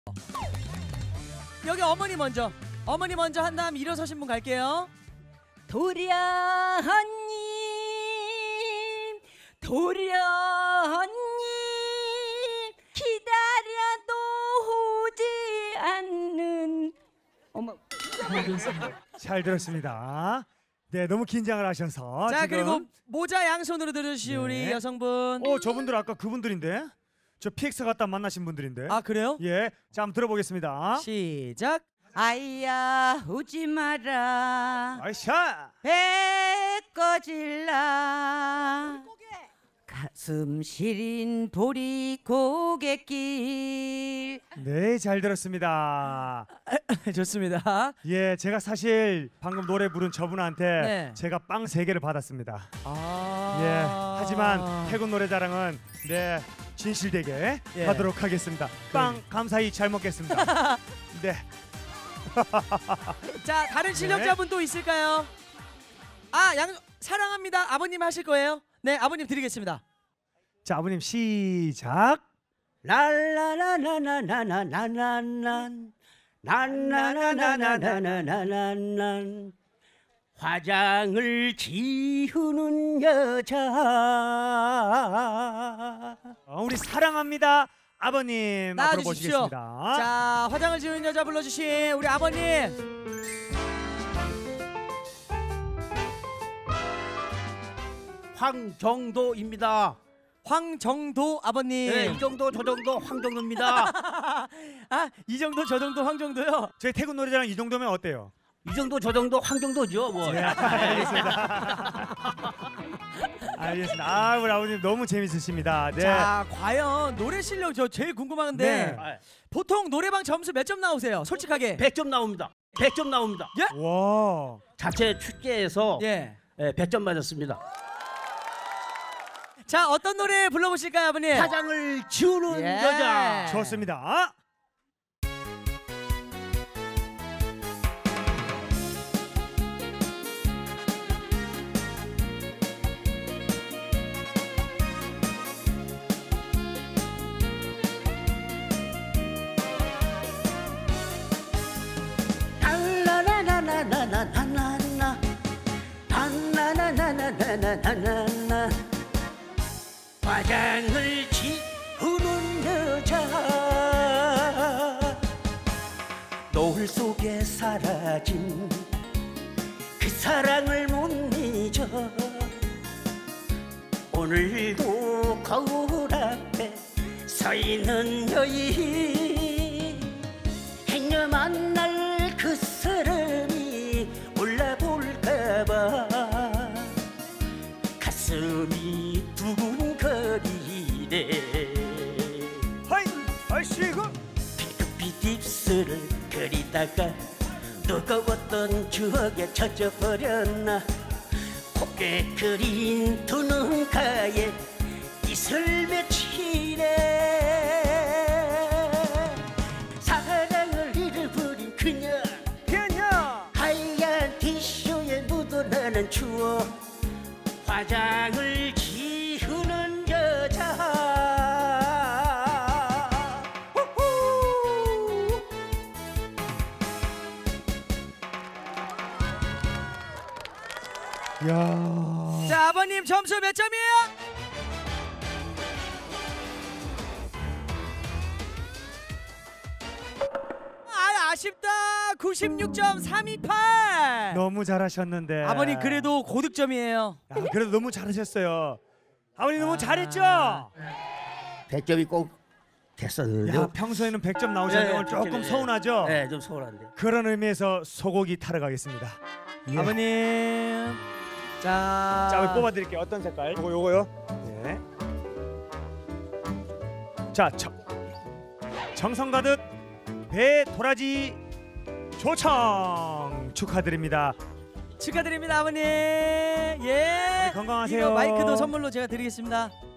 여기 어머니 먼저. 어머니 먼저 한 다음 일어서신 분 갈게요. 도련님, 도련님, 기다려도 오지 않는. 어머. 잘 들었습니다. 네, 너무 긴장을 하셔서. 자, 지금. 그리고 모자 양손으로 들으시 네. 우리 여성분. 저분들 아까 그분들인데. 저 PX 갔다 만나신 분들인데. 아, 그래요? 예, 자 한번 들어보겠습니다. 시작. 아이야 오지 마라 아이샤. 배 꺼질라 가슴 시린 보리 고갯길. 네, 잘 들었습니다. 좋습니다. 예, 제가 사실 방금 노래 부른 저분한테 네. 제가 빵 3개를 받았습니다. 아. 예, 하지만 태국 노래자랑은 네, 진실되게 예. 하도록 하겠습니다. 빵 감사히 잘 먹겠습니다. 네. 자, 다른 실력자분 또 있을까요? 아, 사랑합니다. 아버님 하실 거예요? 네, 아버님 드리겠습니다. 자, 아버님 시작. 랄라라라라라라라란 난나나나나나나나난 화장을 지우는 여자. 우리 사랑합니다 아버님 앞으로 나와주십시오. 모시겠습니다. 자, 화장을 지우는 여자 불러주신 우리 아버님. 황정도입니다. 황정도 아버님. 네, 이 정도 저 정도 황정도입니다. 아, 이 정도 저 정도 황정도요? 저희 태국 노래자랑 이 정도면 어때요? 이 정도 저 정도 황정도죠. 뭐. 네, 알겠습니다. 알겠습니다. 아, 우리 아버님 너무 재밌으십니다. 네. 자, 과연 노래 실력 저 제일 궁금한데 네. 보통 노래방 점수 몇 점 나오세요? 솔직하게. 100점 나옵니다. 100점 나옵니다. 와. 자체 축제에서 예. 100점 맞았습니다. 자, 어떤 노래 불러보실까요, 아버님? 화장을 지우는 예. 여자. 좋습니다. 나나나나나나나나나 나나나나나나나나 화장을 지우는 여자. 노을 속에 사라진 그 사랑을 못 잊어. 오늘도 거울 앞에 서 있는 여인. 행여 만날 그 사람이 올라볼까봐 가슴이 두근거리네. 하이, 아이씨고. 피크빛 입술을 그리다가 뜨거웠던 추억에 젖어버렸나. 곱게 그린 두 눈가에 이슬 맺히네. 사랑을 잃어버린 그녀. 하얀 티슈에 묻어나는 추억. 화장을 지우는 여자. 후후. 야. 자, 아버님 점수 몇 점이에요? 아, 아쉽다. 96.328. 너무 잘하셨는데. 아버님 그래도 고득점이에요. 야, 그래도 너무 잘하셨어요. 아버님 너무 잘했죠? 100점이 꼭 됐었는데. 야, 평소에는 100점 나오셨는데 오늘 조금 서운하죠? 네, 좀 서운한데. 그런 의미에서 소고기 타러 가겠습니다. 예. 아버님. 자, 자, 뽑아드릴게요. 어떤 색깔? 요거요. 네. 자, 정성 가득 배 도라지 조청 축하드립니다. 축하드립니다, 아버님. 예. 건강하세요. 이거 마이크도 선물로 제가 드리겠습니다.